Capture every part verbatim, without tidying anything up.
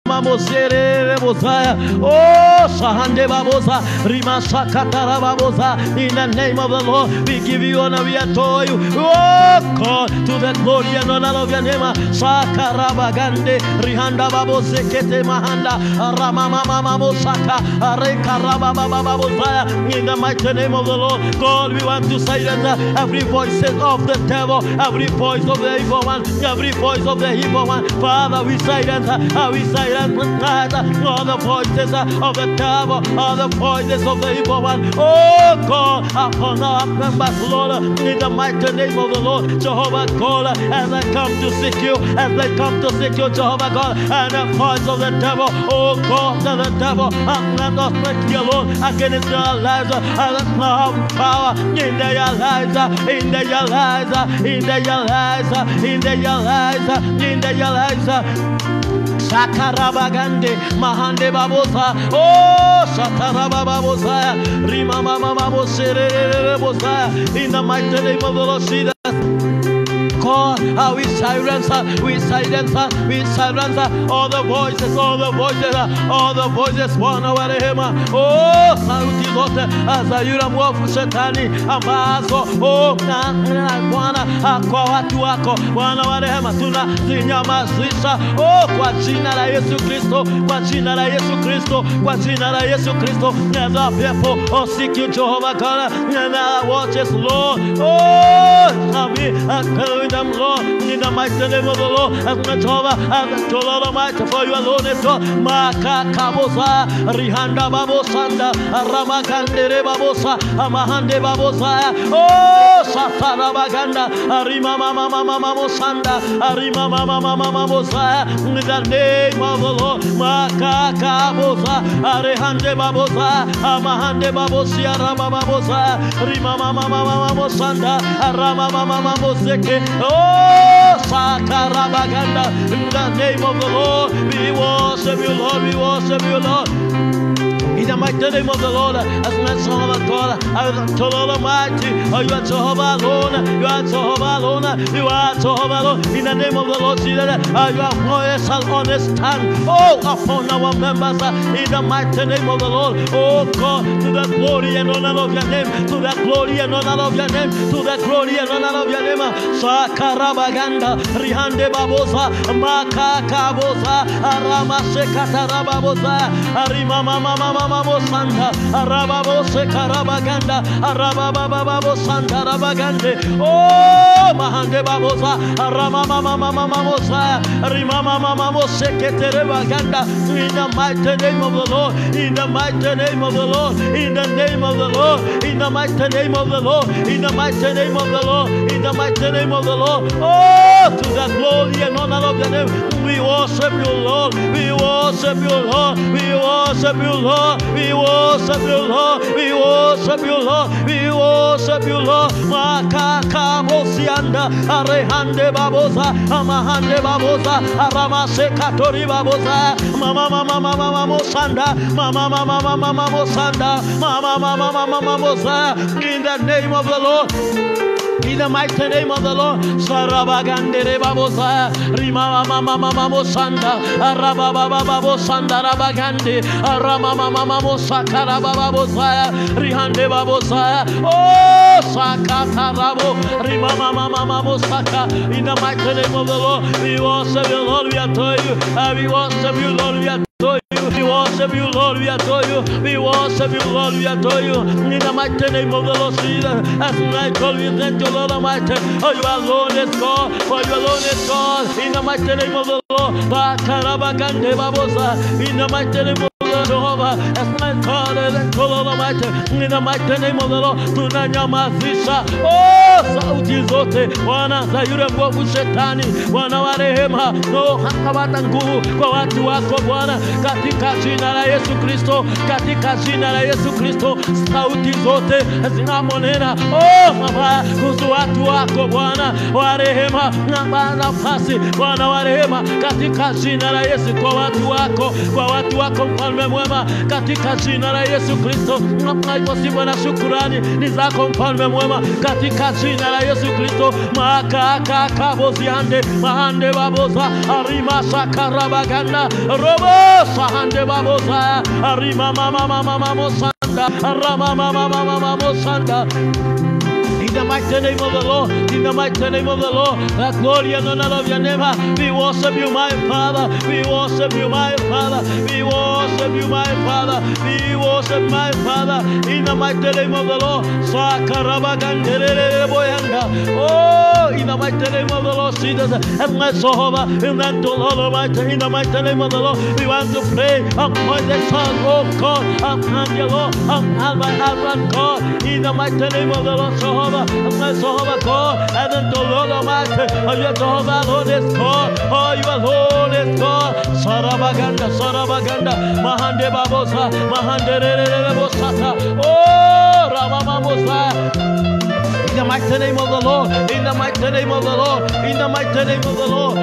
Mamosere Bosaya, oh Sahande Babosa, Rima Sakatara Babosa. In the name of the Lord, we give you honor, we adore you. Oh God, to the glory and honor of your name. Sakarabagande, Rihanda Babose Kete Mahanda, Ramama Mamosaka, Rekaraba Babosaya. In the mighty name of the Lord, God, we want to silence every voice of the devil, every voice of the evil one, every voice of the evil one. Father, we silence, we silence. All the voices of the devil, all the voices of the evil one. Oh God, upon our members, Lord, in the mighty name of the Lord, Jehovah God, as I come to seek you, as I come to seek you, Jehovah God, and the voice of the devil, oh God, and the devil, I'm not strength alone against their lives, and not power in their lives, in their lives, in their lives, in their lives, in their lives. Sakarabagande, Mahande Babosa, oh Sakarababosaya, Rima Mama Mamosere Bosaya, in the mighty name of the Lord Jesus. God, uh, we silence, uh, we silence, uh, we silence uh, all the voices, all the voices, uh, all the voices, one over him. Oh, sauti zote za yule mwovu shetani ambazo oh na Bwana kwa watu wako, Bwana wa rehema, tunazinyamazisha oh kwa jina la Yesu Kristo, kwa jina la Yesu Kristo, kwa jina la Yesu Kristo. Never people oh seek you, Jehovah God, never watches Lord. Oh, Nabi, them, Lord, in the mighty name of the Lord, as much over as the Lord Almighty, for you alone is God. Maka Kabosa, Rihanda Babosanda, Ramakande Babosa, Amahande Babosa, oh, Satarabaganda, Arima Mama Mama Mosanda, Arima Mama Mama Mosa, in the name of the Lord, Maka Kabosa, Arehande Babosa, Amahande Babosia, Rababosa, Rima Mama Mama Mosanda, Rama Mama Moseke. Oh, Sakarabaganda, in the name of the Lord, we worship you, Lord, we worship you, Lord. In the mighty name of the Lord, as mentioned of God, I will tell all Almighty, oh, you are Jehovah alone, you are Jehovah alone, you are Jehovah alone. In the name of the Lord Jesus, uh, you are voice and understand, oh, upon our members, uh, in the mighty name of the Lord, oh God, to the glory and honor of your name, to the glory and honor of your name, to the glory and honor of your name. Sakarabaganda, Rihande Babosa, Makakabosa, Aramasekatarababosha, Arima Mama Mama. Mamosanda, Arababose Karabaganda, Arababababosanda Rabagande, oh Mahande Babosa, Arama Mama Mama Mamosa, Rima Mama Mamose Keterebaganda, in the mighty name of the Lord, in the mighty name of the Lord, in the name of the Lord, in the mighty name of the Lord, in the mighty name of the Lord, in the mighty name of the Lord, oh, to the glory and honor of your name, we worship you, Lord, we worship you, Lord, we worship you, Lord. We worship you, Lord. We worship you, Lord. We worship you, Lord. Makaka Bosianda, Arehande Babosa, Amahande Babosa, Aramase Katori Babosa, Mama Mama Mama Mosanda, Mama Mama Mama Mosanda, Mama Mama Mama Mosa, in the name of the Lord. In the mighty name of the Lord, Sarabagande Babosa, Rima Mama Mama Mosanda, Arababa Babosanda Rabagande, Arama Mama Mosakara Babosa, Rihande Babosa, oh Sakatarabo, Rima Mama Mama Mosaka. In the mighty name of the Lord, we worship you, Lord, we adore you, we worship you, Lord, we adore you. We worship you, Lord, we adore you. We worship you, Lord, we adore you. In the mighty name of the Lord Jesus, as I call you, thank you, Lord Almighty. Oh, you alone is God, for you alone is God. In the mighty name of the Lord, Bakarabagande Babosa. In the mighty name of Jehovah, as my God, and Lord Almighty, in the mighty name of the Lord, tunanyamazisha, oh, sauti zote, wana za yule mwovu shetani, wana wa rehema, no hakawata nguvu kwa watu wako Bwana, katika jina la Yesu Kristo, katika jina la Yesu Kristo, sauti zote zinamonena, oh, mabaya kuhusu watu wako Bwana wa rehema, na nafasi, Bwana wa rehema, katika jina la Yesu, kwa watu wako, kwa watu wako mfalme mwema, katika jina la Yesu Kristo. Tunaipo sifa na shukrani ni zako mfalme mwema, katika jina la Yesu Kristo. Makaka kaboziande mahande baboza arima sakarabaganda robo sahande baboza arima mama mama mama sanda rama mama mama mama sanda. In the mighty name of the Lord, in the mighty name of the Lord, the glory and honor of your name, we worship you, my Father, we worship you, my Father, we worship you, my Father, we worship my Father, in the mighty name of the Lord. Oh, in the mighty name of the Lord Jesus, and my Jehovah, in the Lord Almighty, in the mighty name of the Lord, we want to pray upon the Son, oh God, upon the Lord, upon my husband, God, in the mighty name of the Lord Jehovah. My Jehovah God, and then the Lord Almighty, oh, your Jehovah Lord is God, oh, your Lord is God. Sarabaganda, Sarabaganda, Mahande Babosa, Mahande Bosata, oh, Ramamosa. In the mighty name of the Lord, in the mighty name of the Lord, in the mighty name of the Lord,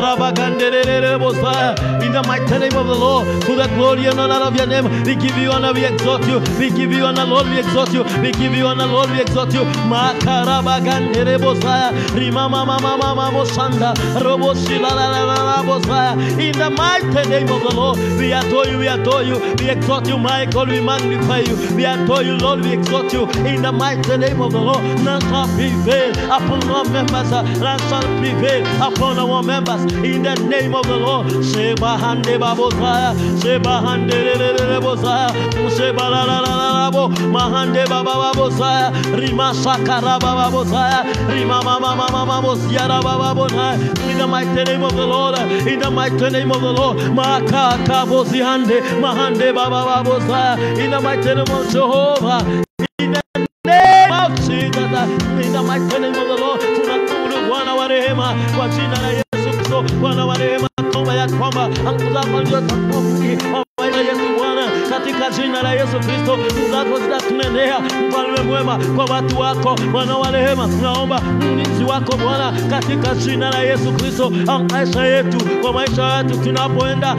in the mighty name of the Lord, to the glory and honor of your name, we give you honor, we exalt you, we give you honor, Lord, we exalt you, we give you honor, Lord, we exalt you. Makarabagandere bosaya, rimama mama mama mosanda, robosila la la la bosaya. In the mighty name of the Lord, we adore you, we adore you, we exalt you, my God, we magnify you, we adore you, Lord, we exalt you. In the mighty name of the Lord, none shall prevail upon our members, none shall prevail upon our members. In the name of the Lord, Sebahande babosaya, Sebahande bosaya, Sebalalabo, Mahande baba bosaya, Rima sakara baba bosaya, Rima mama mama bosiara baba bosaya. In the mighty name of the Lord, in the mighty name of the Lord, Makaka bosihande, Mahande baba bosaya. In the mighty name of Jehovah, in the name of Jesus, in the mighty name of the Lord, tunakuru Bwana wa rehema kwa jina la Yesu Kristo. Bwana wa rehema, kwamba ya kwamba anguza ndio takofi kwa Yesu Bwana, katika jina la Yesu Kristo. Zako zitatunenea mfalme mwema kwa watu wako. Bwana wa rehema, tunaomba ulinzi wako Bwana, katika jina la Yesu Kristo. Maisha yetu, kwa maisha yetu tunapoenda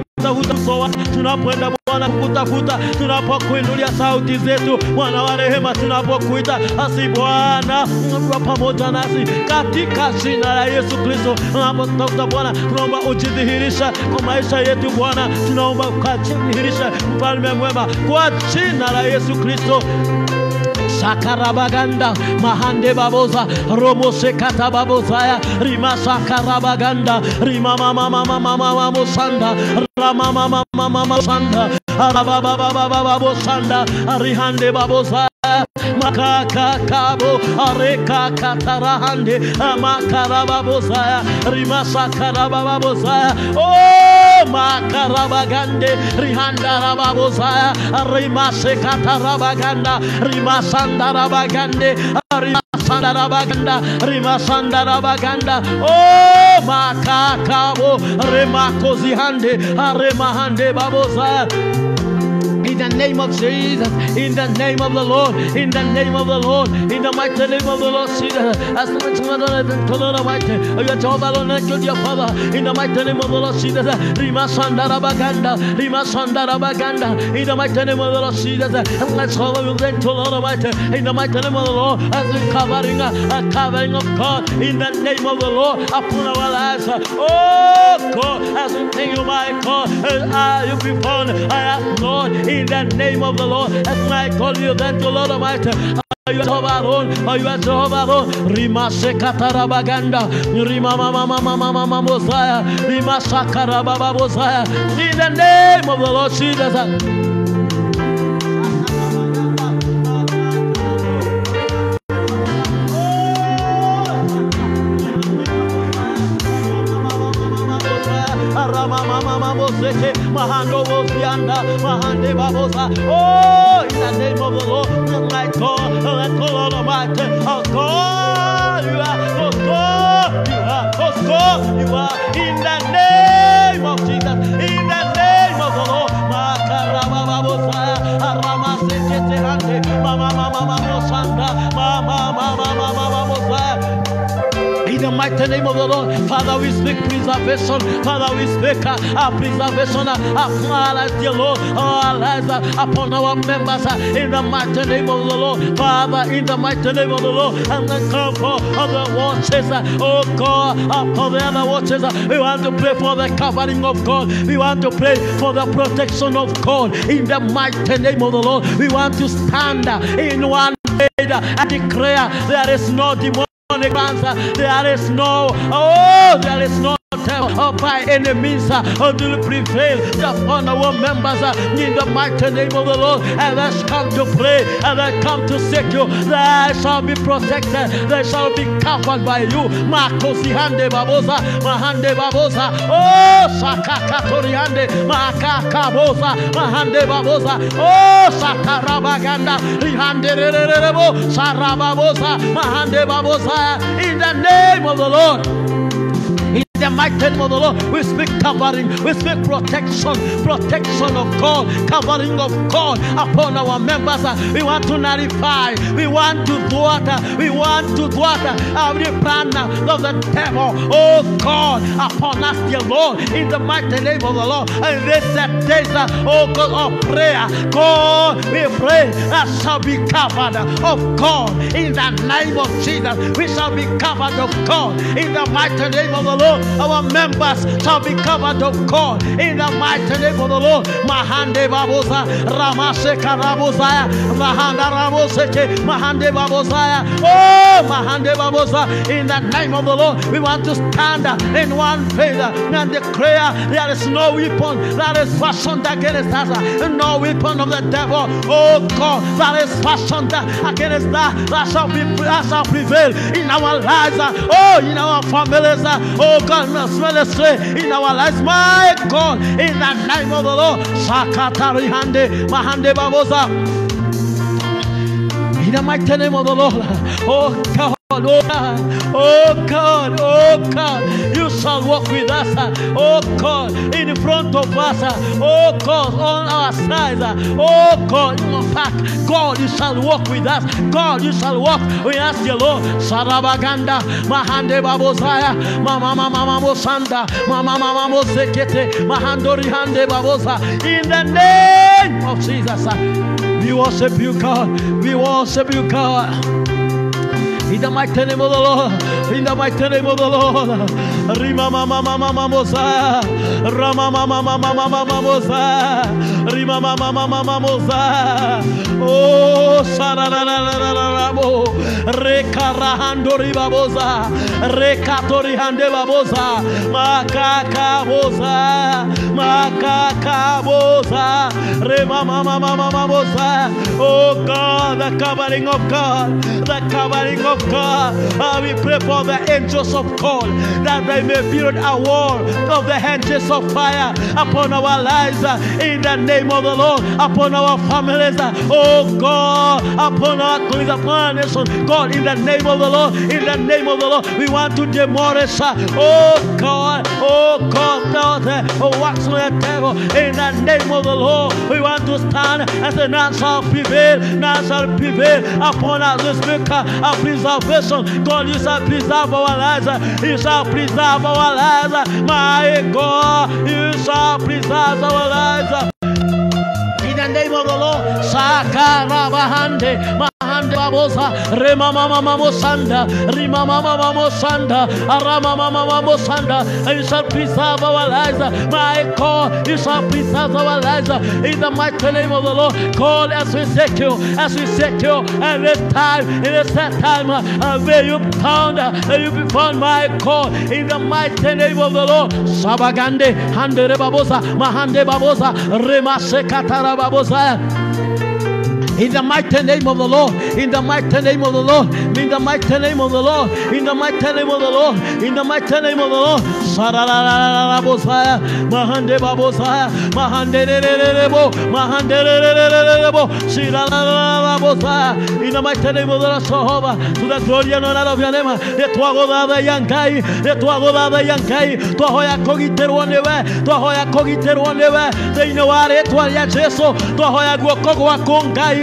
tunapoenda Bwana kutafuta, tunapokuinulia sauti zetu Bwana wa rehema, tunapokuita asi Bwana uwe pamoja nasi katika jina la Yesu Kristo. Tunapotafuta Bwana, tunaomba ujidhihirisha kwa maisha yetu Bwana, tunaomba ukajidhihirisha mfalme mwema kwa jina la Yesu Kristo. Sakarabaganda, Mahande baboza, Romo sekata babozaya, Rima sakarabaganda, Rima mama mama mama mosanda, Rama mama mama sanda, Arababa baba baba sanda, Arihande baboza. Makaka kabo areka katarahande makaraba bozaya rimasa karaba bozaya oh makaraba gande rihanda raba bozaya rimase kataraba ganda rimasanda raba gande rimasanda raba ganda rimasanda raba ganda oh makakabo remakozi hande remahande babozaya. In the name of Jesus, in the name of the Lord, in the name of the Lord, in the mighty name of the Lord Jesus, as the mighty name of the Lord Almighty, you are Jehovah Lord and your Father, in the mighty name of the Lord Jesus, Rima Sandara Baganda, Rima Sandara Baganda, in the mighty name of the Lord Jesus, and let's call you then to Lord Almighty, in the mighty name of the Lord, as the covering, a covering of God, in the name of the Lord, upon our lives. Oh God, as we thank you, my God, and I you be born, I ask Lord, in the name of the Lord, as I call you then to Lord Almighty. Are you Jehovah Lord? Are you Jehovah Lord? Rima sekatara baganda, Rima mama mama mama mama Mosiah, Rima sakara baba Mosiah. In the name of the Lord Jesus. Mahando Bosianda, Mahande Babosa. Oh, in the name of the Lord, let go, let go, Lord Almighty. Oh God, you are, oh God, you are, oh God, you are. In the name of Jesus, in the name of the Lord, Makaraba Babosa, Arama Sekete Hande, Mama Mama Mama Sanda, Mama Mama Mama Mama Mama. In the mighty name of the Lord. Father, we speak preservation. Father, we speak uh, uh, preservation uh, upon our lives, dear Lord, our lives uh, upon our members uh, in the mighty name of the Lord. Father, in the mighty name of the Lord, and the cover of the watches, uh, oh God, upon the other watches, uh, we want to pray for the covering of God. We want to pray for the protection of God in the mighty name of the Lord. We want to stand uh, in one faith uh, and declare there is no demonic answer, there is no, oh, there is no or by any means uh, until prevail upon our members uh, in the mighty name of the Lord. And let's come to pray and let's come to seek you. They shall be protected, they shall be covered by you. Makosi hande babosa, mahande babosa, oh sakakatoriande, makakabosa, mahande babosa, oh sakarabaganda, rihande rerebo, sarababosa, mahande babosa, in the name of the Lord. In the mighty name of the Lord, we speak covering, we speak protection, protection of God, covering of God upon our members. We want to nullify, we want to thwart, we want to thwart every plan of the devil, oh God, upon us, dear Lord, in the mighty name of the Lord. And this days, oh God, of prayer, God, we pray that shall be covered of God in the name of Jesus. We shall be covered of God in the mighty name of the Lord. Our members shall be covered of God in the mighty name of the Lord. Mahande babosa, Ramase karabosaya, Mahanda ramoseke, Mahande babosaya, oh Mahande babosa, in the name of the Lord. We want to stand in one faith and declare there is no weapon that is fashioned against us, no weapon of the devil, oh God, that is fashioned against that, that shall be, that shall prevail in our lives, oh, in our families, oh God, in our lives, my God, in the name of the Lord. Sakatari hande, mahande babosa. In the mighty name of the Lord, oh God. Oh God, oh God, oh God, you shall walk with us, oh God, in front of us, oh God, on our sides, oh God, in our back, God, you shall walk with us, God, you shall walk with us, dear Lord. Sarabaganda, Mahande Babosaya, Mama Mama Mosanda, Mama Mama Mosekete, Mahandori Hande Babosa, in the name of Jesus, we worship you, God, we worship you, God. In the mighty name of the Lord, in the mighty name of the Lord, Rima Mama Mama Mosa, Rama Mama Mama Mama Mosa, Rima Mama Mama Mosa, oh Sararararabo, Rekarahando Ribabosa, Rekatori Hande Babosa, Makaka Bosa, Makaka Bosa, Rima Mama Mama Mosa, oh God, the covering of God, the covering of God, uh, we pray for the angels of God that they may build a wall of the hedges of fire upon our lives uh, in the name of the Lord, upon our families, uh, oh God, upon our colleagues, upon our nation, God, in the name of the Lord, in the name of the Lord, we want to demolish, uh, oh God, oh God, now the oh, works of the devil, in the name of the Lord, we want to stand and say, none shall prevail, none shall prevail upon us, this speaker, a preservation. God, you shall preserve our lives. You shall preserve our lives. My God, you shall preserve our lives. In the name of the Lord, Sakarabahande, Mahande Babosa, Rema Mama Mamosanda, Rima Mama Mamosanda, Arama Mama Mamosanda, and you shall preserve our lives. My God, you shall preserve our lives. In the mighty name of the Lord, God, as we seek you, as we seek you, and this time, in this time, uh, may you be found, uh, may you be found, my God, in the mighty name of the Lord. Sabagande, Hande Babosa, Mahande Babosa, Rema Sekatara Babosa. In the mighty name of the Lord, in the mighty name of the Lord, in the mighty name of the Lord, in the mighty name of the Lord, in the mighty name of the Lord. Sarararara Bosaya, Mahande Babosaya, Mahande Rebo, Mahande Rebo, Sirarara Bosaya. In the mighty name of the Lord, Jehovah, to the glory and honor of your name, let Wagoda Yankai, let Wagoda Yankai, to Hoya Cogiter one way, to Hoya Cogiter one way, they know what it was, Yajeso, to Hoya Gokoa Kongai.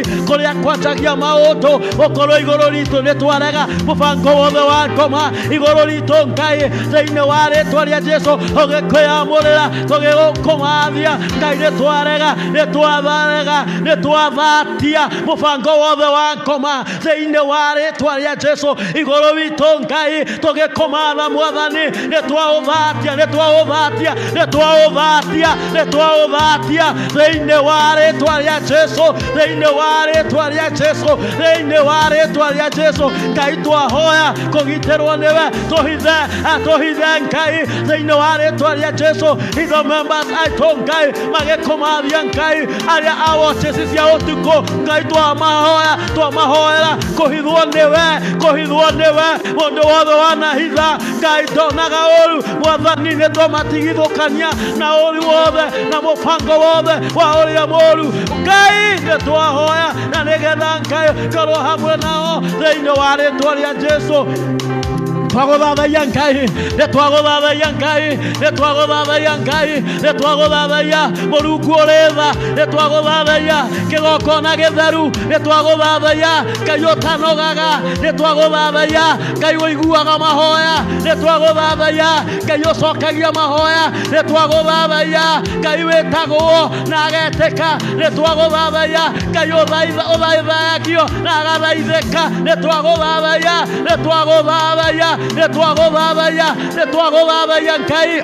kuria kwanjagia maundu ukorwo iguru ritu nitwarega mubango wothe wa ngoma iguru ritu Ngai thiini wa ritwa ria Jesu ugikwiyamurira tugigukumathia Ngai nitwarega nitwatharega nitwathatia mubango wothe wa ngoma thiini wa ritwa ria Jesu iguru witu Ngai tugikumatha Mwathani nitwauthatia nitwauthatia nitwauthatia nitwauthatia thiini wa ritwa ria Jesu thiini wa ritwa ria Jesu thiini wa ritwa ria Jesu Ngai twahoya kugitirwo niwe tuhithe tuhithe Ngai thiini wa ritwa ria Jesu hitho members aitu Ngai magikumathia Ngai aria awotesi cia utuku Ngai twamahoya twamahoera kuhithwo niwe kuhithwo niwe mundu wothe wanahitha Ngai ndonaga uru Mwathani nitwamatigithukania na uru wothe na mubango wothe wa uria moru Ngai nitwahoya na nigetha Ngai korwo hamwe nao thiini wa ritwa ria Jesu twaguthathaiya Ngai nitwaguthathaiya Ngai nitwaguthathaiya Ngai nitwaguthathaiya Murungu uritha nitwaguthathaiya kigokona githeru nitwaguthathaiya Ngai utanogaga nitwaguthathaiya Ngai uiguaga mahoya nitwaguthathaiya Ngai ucokagia mahoya nitwaguthathaiya Ngai witagwo na agetĩka nitwaguthathaiya Ngai uthaithagio na agathaithĩka nitwaguthathaiya nitwaguthathaiya nitwaguthathaiya nitwaguthathaiya Ngai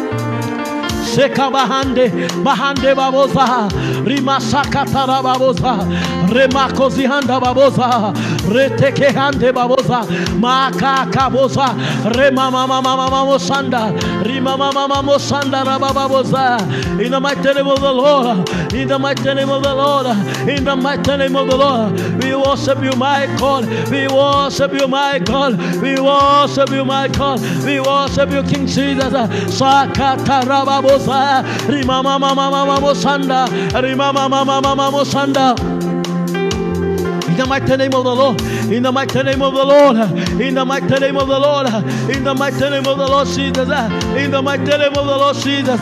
Seka bahande bahande baboza rima sakatara baboza rema kozihanda baboza reteke hande baboza maka kaboza rema mama mama mama sanda rima mama mama sanda baboza. In the mighty name of the Lord, in the mighty name of the Lord, in the mighty name of the Lord, we worship you, my God. We worship you, my God. We worship you, my God. We worship you, King Jesus. Sakatara baboza rima mama mama mama sanda rima mama mama mama sanda. In the mighty name of the Lord, in the mighty name of the Lord, in the mighty name of the Lord, in the mighty name of the Lord Jesus, in the mighty name of the Lord Jesus.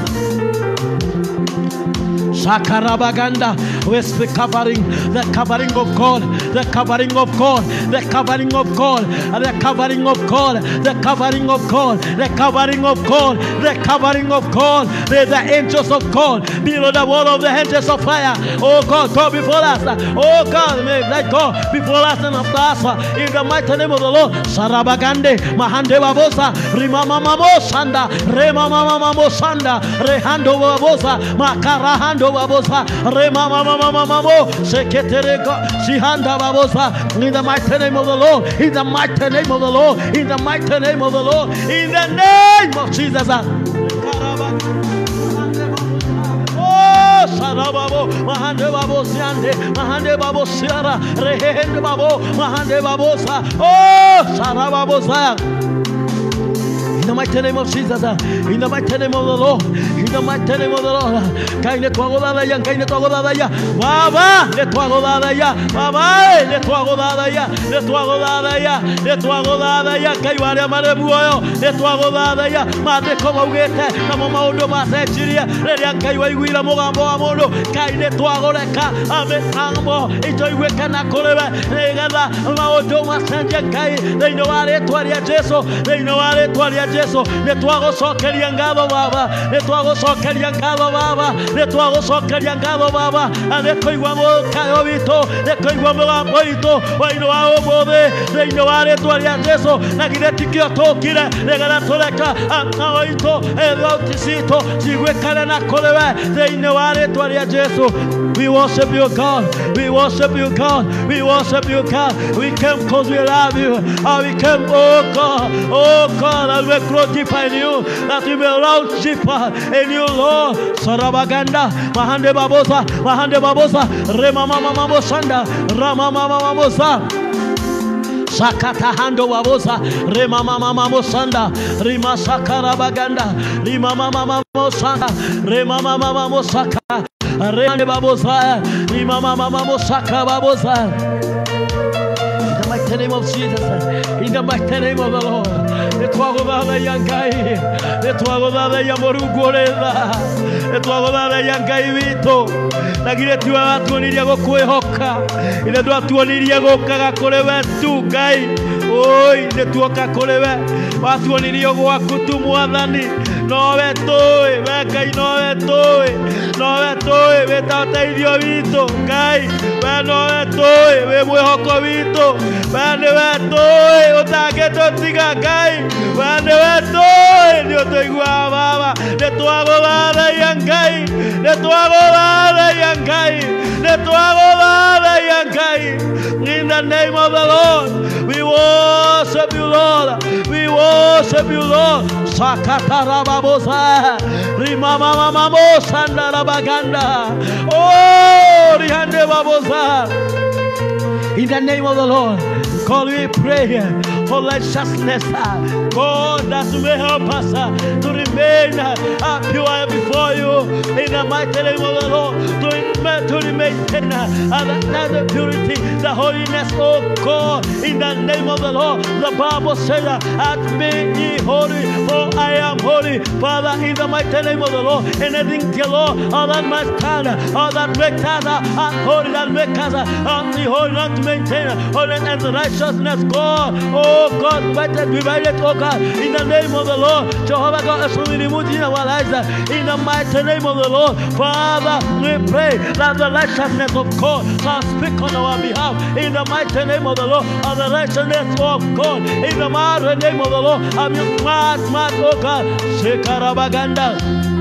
Sakarabaganda, with the covering, the covering of God, the covering of God, the covering of God, the covering of God, the covering of God, the covering of God, the covering of God, the, the angels of God, below the wall of the angels of fire. Oh God, go before us. Oh God, may let go before us and after us. In the mighty name of the Lord, Sarabagande, Mahande Babosa, Rimama Mamosanda, Rema Mama Mamosanda, Rehando Babosa, Makarahando Babosa, Rema Mama Mamo, Seketerego, Sihanda Babosa, in the mighty name of the Lord, in the mighty name of the Lord, in the mighty name of the Lord, in the name of Jesus. Oh, Sarababo, Mahande Babo Siande, Mahande Babo Siara, Rehende Babo, Mahande Babosa, oh, Sarababosa. In the mighty name of Jesus, in the mighty name of the Lord, in the mighty name of the Lord, Kaine Twagodaya, Kaine Twagodaya, Baba, let Twagodaya, Baba, let Twagodaya, let Twagodaya, let Twagodaya, Kaiwara Marabuo, let Twagodaya, Mate Komogeta, Namodo Masechiria, Redia Kaiwila Mogambo Amodo, Kaine Twagoreka, Ametambo, Itoiwekana Koleva, Regada, Maodo Masanja Kai, they know what it was Jeso, they know what it was. Jesu, le tuago soker yangado baba, le tuago soker yangado baba, le tuago soker yangado baba, ale koi guamo kayobito, le koi guamo apoito, hoy no hago bode, le innovare tu alia Jesu, la ginetikio tokire, le garatoleka, anaoito, el bautisito, si huekana na koleva, le innovare tu alia Jesu. We worship you, God. We worship you, God. We worship you, God. We came because we love you. And we came, oh God, oh God, and we grow deeper in you, that we will round deeper in you, Lord. Sarabaganda, Mahande Babosa, Mahande Babosa, Rema Mama Mamosanda, Rama Mama Mamosa. Sakata hando babosa, Rema Mama Mamosanda, Rima Sakara Baganda, Rima Mama Mamosanda, Rema Mama Mamosaka, Rema Babosa, Rima Mama Mamosaka Babosa. mighty name of Jesus. In the mighty name of the Lord. Etwagodada yangai. Etwagodada yamorugoreza. Etwagodada yangai vito. Nagire tuwa tuoniria gukwehoka. Ine tuwa tuoniria gukaga kuri wetu ngai. Oi, ne tuoka kuri we. Watuoniria gwaku tu mwathani. No we toi, we ngai no we toi. No we toi, we tateithio vito ngai. We no we toi, we mwihoko vito. We ni we toi, utangetutika ngai. We ni we toi, ni utuigua baba. Ne twagothara ya ngai. Ne twagothara ya ngai. Ne twagothara ya ngai. In the name of the Lord, we worship you, Lord. We worship you, Lord. Sakatarababosa, Rimama Mamosa, Narabaganda. Oh, Rihande Babosa. In the name of the Lord, God, we pray for righteousness. God, that you may help us to remain pure before you. In the mighty name of the Lord, to maintain the purity, the holiness, oh God. In the name of the Lord, the Bible says, "At me ye holy, for I am holy." Father, in the mighty name of the Lord, anything, dear Lord, all that must stand, all that makes us unholy, that makes us unholy, not to maintain holiness and righteousness, God. Oh God, divided, divided, oh God, in the name of the Lord, Jehovah God, as we remove in our lives, in the mighty name of the Lord, Father, we pray that the righteousness of God shall speak on our behalf, in the mighty name of the Lord, and the righteousness of God, in the mighty name of the Lord, I'm your smart, smart, oh God, Shekarabaganda.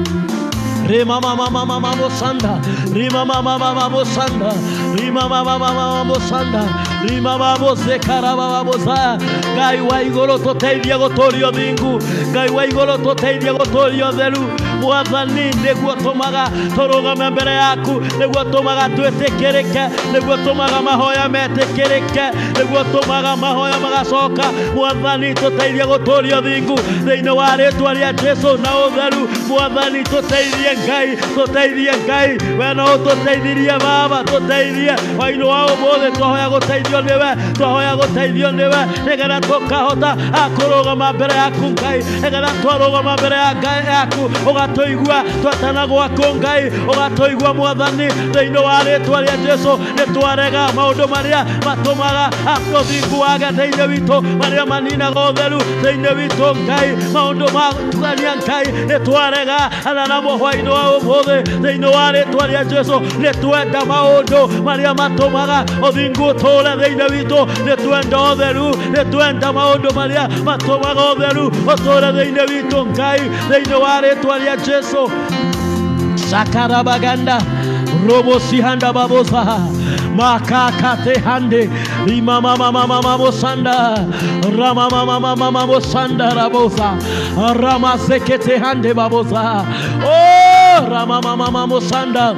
Rima mama mama mama sanda, Rima mama mama mama sanda, Rima mama mama mama sanda, Rima mama sekara mama mosa. Gai waigolo toteidia gotorio bingu, Gai waigolo toteidia gotorio delu. Mwathani niguo tumaga turugame mbere yaku, niguo tumaga twetekereke, niguo tumaga mahoya metekereke, niguo tumaga mahoya magacoka. Mwathani tuteithie guturio thingu thiini wa ritwa ria Jesu na utheru. Mwathani tuteithie Ngai, tuteithie Ngai, we no tuteithirie Baba, tuteithie waino wa umuthi. Twahoya guteithio niwe, twahoya guteithio niwe, nigetha tukahota akurugama mbere yaku Ngai, nigetha twarugama mbere ya Ngai yaku ugatuigua twatana gwaku Ngai, ugatuigua Mwathani thiini wa ritwa ria Jesu. Ni twarega maundu maria matumaga uthingu wage thiini witu, maria maninaga utheru thiini witu Ngai, maundu ma tuthania Ngai ni twarega ana na muhwaini wa umuthi thiini wa ritwa ria Jesu. Ni twenda maundu maria matumaga uthingu uture thiini witu, ni twenda utheru, ni twenda maundu maria matumaga utheru uture thiini witu Ngai, thiini wa ritwa ria Jesu. Sakarabaganda robo sihanda babosa makakate hande imama mama mama bosanda rama mama mama mama bosanda rabosa rama sekete hande babosa oh rama mama mama bosanda.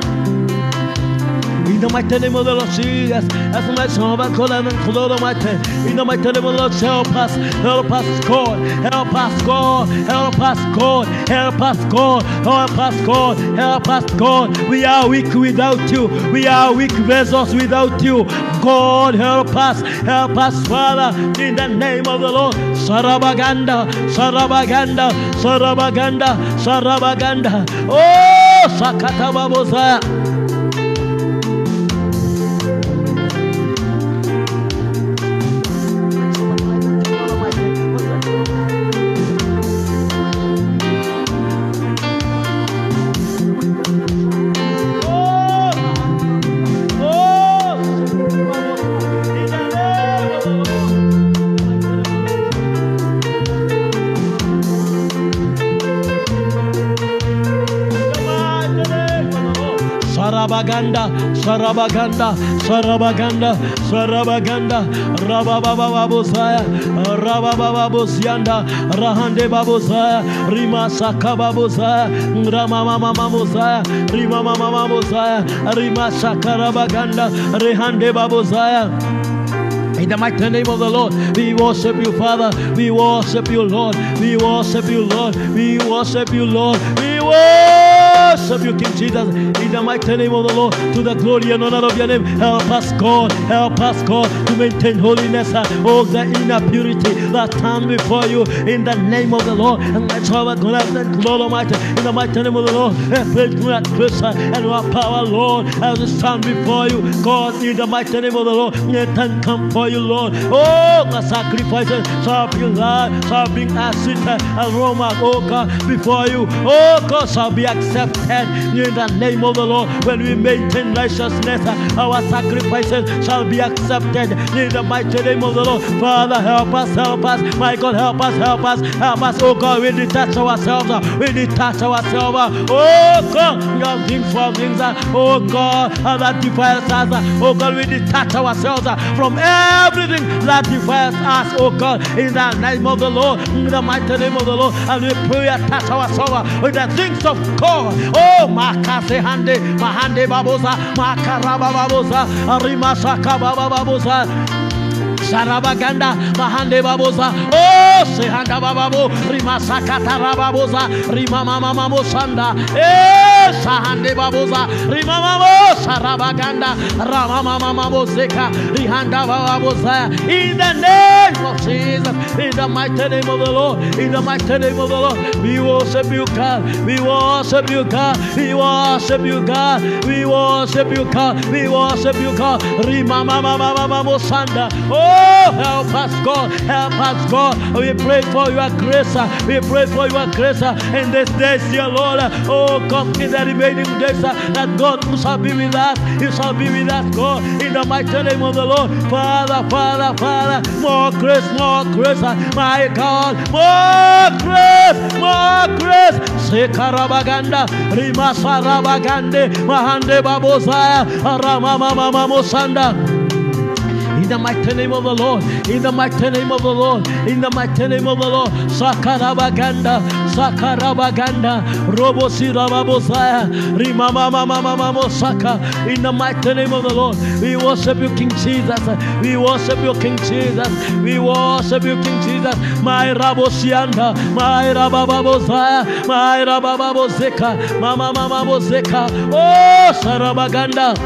In the mighty name of the Lord Jesus, as my son, I call them and call them mighty. In the mighty name of the Lord, help us, help us, God, help us, God, help us, God, help us, God, help us, God, help us, God. We are weak without you. We are weak vessels without you. God, help us, help us, Father, in the name of the Lord. Sarabaganda, Sarabaganda, Sarabaganda, Sarabaganda. Oh, Sakatababosa. Sarabaganda, Sarabaganda, Sarabaganda, Sarabaganda, Rababababosaya, Rababababosianda, Rahande Babosaya, Rima Sakababosaya, Ramamamamosaya, Rima Mamamosaya, Rima Sakarabaganda, Rehande Babosaya. In the mighty name of the Lord, we worship you, Father. We worship you, Lord. We worship you, Lord. We worship you, Lord. We worship worship you, King Jesus, in the mighty name of the Lord, to the glory and honor of your name. Help us, God, help us, God, to maintain holiness, oh, the inner purity that stand before you, in the name of the Lord. And my child, God, Lord Almighty, in the mighty name of the Lord, praise me at Christ and our power, Lord, as we stand before you, God, in the mighty name of the Lord, let them come for you, Lord. Oh, the sacrifices shall be live, shall bring a sweet aroma, oh God, before you. Oh God, shall be accepted in the name of the Lord. When we maintain righteousness, our sacrifices shall be accepted in the mighty name of the Lord. Father, help us, help us. My God, help us, help us, help us. Oh God, we detach ourselves, we detach ourselves. Oh God, young things from things, oh God, that defiles us. Oh God, we detach ourselves from everything that defiles us. Oh God, in the name of the Lord, in the mighty name of the Lord, and we pray, attach ourselves with the things of God. Oh, Makase Hande, Mahande Babosa, Makaraba Babosa, Rimasaka Babosa. Sarabaganda, Mahande Babosa, oh, Sehanda Bababo, Rimasaka Tarababosa, Rimama Mamo Sanda, eh, Sahande Babosa, Rimamamo, Sarabaganda, Ramama Mamo Zeka, Rihanda Babosa, in the name of Jesus, in the mighty name of the Lord, in the mighty name of the Lord, we worship you, God, we worship you, God, we worship you, God, we worship you, God, we worship you, God, Rimama Mamo Sanda, oh. Oh, help us, God. Help us, God. We pray for your grace. We pray for your grace in this day, dear Lord. Oh, come in the remaining days that God shall be with us. He shall be with us, God, in the mighty name of the Lord. Father, Father, Father, more grace, more grace, my God, more grace, more grace. Sekarabaganda, Rimasarabagande, Mahande Babosaya, Ramama Mama Mosanda. In the mighty name of the Lord, in the mighty name of the Lord, in the mighty name of the Lord, Sakarabaganda, Sakarabaganda, Robosirababosaya, Rimama Mama Mama Mosaka, in the mighty name of the Lord, we worship you, King Jesus, we worship you, King Jesus, we worship you, King Jesus, my Rabosianda, my Rabababosaya, my Rabababoseka, Mama Mama Moseka, oh, Sarabaganda.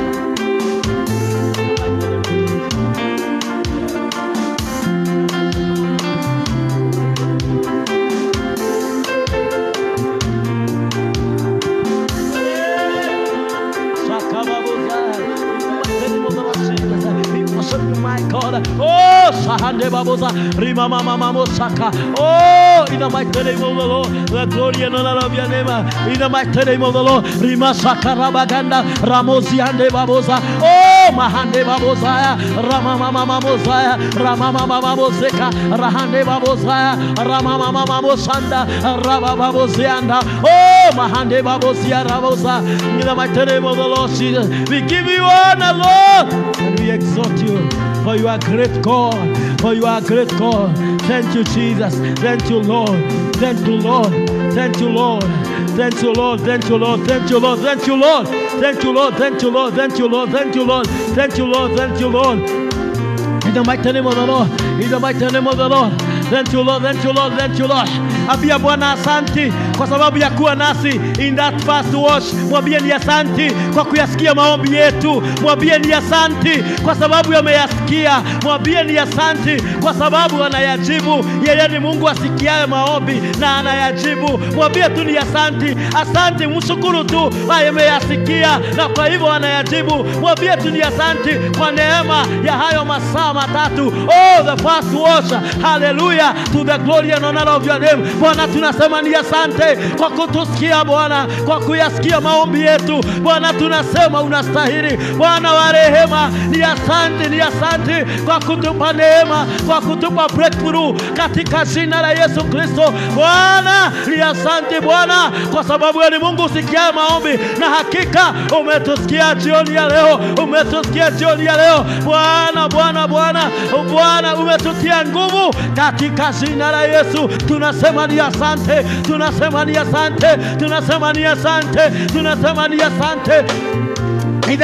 My God, oh, Sahande Babosa, Rima Mama Mosaka, oh, in the mighty name of the Lord, the glory and honor of your name, in the mighty name of the Lord, Rima Sakarabaganda, Ramosiande Babosa, oh, Mahande Babosaya, Rama Mama Mosaya, Rama Mama Moseka, Rahande Babosaya, Rama Mama Mosanda, Raba Babosianda, oh, Mahande Babosia Rabosa, in the mighty name of the Lord Jesus, we give you honor, Lord, and we exalt you. For you are great God, for you are great God. Thank you, Jesus. Thank you, Lord. Thank you, Lord. Thank you, Lord. Thank you, Lord. Thank you, Lord. Thank you, Lord. Thank you, Lord. Thank you, Lord. Thank you, Lord. Thank you, Lord. Thank you, Lord. Thank you, Lord. Thank you, Lord. In the mighty name of the Lord. In the mighty name of the Lord. Thank you, Lord. Thank you, Lord. Thank you, Lord. Abia Bwana asante kwa sababu ya kuwa nasi in that first wash. Mwambie ni asante kwa kuyasikia maombi yetu. Mwambie ni asante kwa sababu yameyasikia. Mwambie ni asante kwa sababu anayajibu. Yeye ni Mungu asikiaye maombi na anayajibu. Mwambie tu ni asante. Asante, mshukuru tu ameyasikia na kwa hivyo anayajibu. Mwambie tu ni asante kwa neema ya hayo masaa matatu. Oh, the first wash. Hallelujah. To the glory and honor of your name. Bwana, tunasema ni asante kwa kutusikia Bwana, kwa kuyasikia maombi yetu. Bwana, tunasema unastahili. Bwana wa rehema, ni asante, ni asante kwa kutupa neema, kwa kutupa breakthrough katika jina la Yesu Kristo. Bwana, ni asante Bwana kwa sababu ni Mungu usikia maombi na hakika umetusikia jioni ya leo. Umetusikia jioni ya leo. Bwana, Bwana, Bwana, Bwana umetutia nguvu katika jina la Yesu. Tunasema ni asante, tunasema ni asante, tunasema ni asante, tunasema ni asante. In the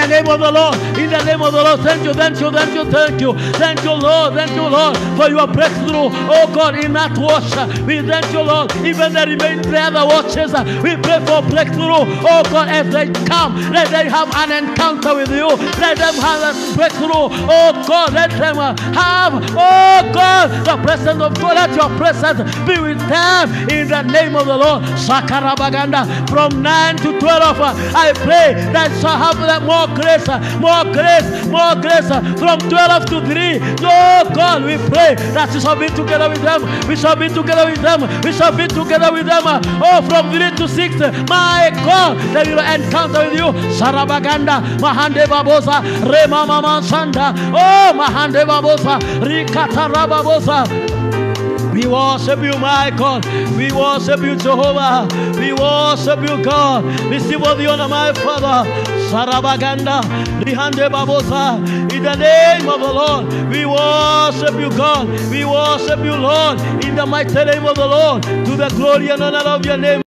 the name of the Lord. In the name of the Lord. Thank you, thank you, thank you, thank you. Thank you, Lord. Thank you, Lord, for your breakthrough. Oh God, in that watch. We thank you, Lord. Even the remaining other watches, we pray for breakthrough. Oh God, as they come, let them have an encounter with you. Let them have a breakthrough. Oh God, let them have, oh God, the presence of God. Let your presence be with them in the name of the Lord. Sakarabaganda, from nine to twelve, I pray that shall have more grace, more grace, more grace. From twelve to three, oh God, we pray that we shall be together with them. We shall be together with them. We shall be together with them. Oh, from three to six, my God, they will encounter with you. Sarabaganda, Mahande Babosa, Rema Mama Sanda, oh Mahande Babosa, Rikata Rababosa. We worship you, my God. We worship you, Jehovah. We worship you, God. Receive all the honor, my Father. Sarabaganda, Rihande Babosa. In the name of the Lord, we worship you, God. We worship you, Lord. In the mighty name of the Lord, to the glory and honor of your name.